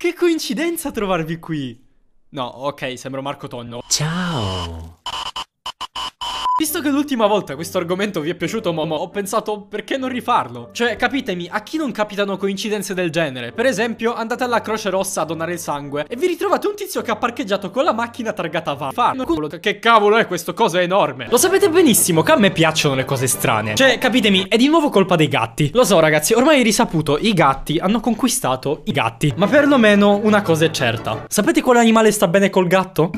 che coincidenza trovarvi qui. No, ok, sembro Marco Tonno. Ciao. Visto che l'ultima volta questo argomento vi è piaciuto, Momo, ho pensato perché non rifarlo? Cioè, capitemi, a chi non capitano coincidenze del genere? Per esempio, andate alla Croce Rossa a donare il sangue e vi ritrovate un tizio che ha parcheggiato con la macchina targata Farno. Che cavolo è questo coso enorme? Lo sapete benissimo che a me piacciono le cose strane. Cioè, capitemi, è di nuovo colpa dei gatti. Lo so, ragazzi, ormai è risaputo, i gatti hanno conquistato i gatti. Ma perlomeno una cosa è certa. Sapete quale animale sta bene col gatto?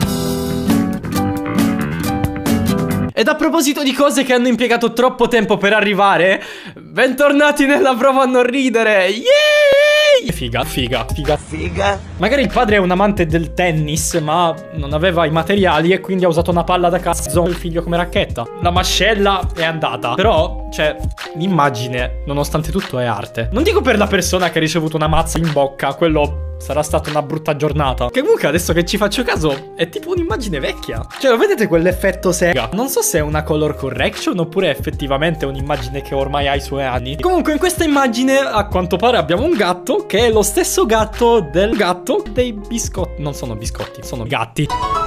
Ed a proposito di cose che hanno impiegato troppo tempo per arrivare, bentornati nella prova a non ridere. Yay! Figa. Magari il padre è un amante del tennis, ma non aveva i materiali e quindi ha usato una palla da cazzo il figlio come racchetta. La mascella è andata. Però, cioè, l'immagine, nonostante tutto, è arte. Non dico per la persona che ha ricevuto una mazza in bocca, quello sarà stata una brutta giornata. Che comunque, adesso che ci faccio caso, è tipo un'immagine vecchia. Cioè, lo vedete quell'effetto sega? Non so se è una color correction oppure è effettivamente un'immagine che ormai ha i suoi anni. Comunque, in questa immagine, a quanto pare, abbiamo un gatto che è lo stesso gatto del gatto dei biscotti. Non sono biscotti, sono gatti.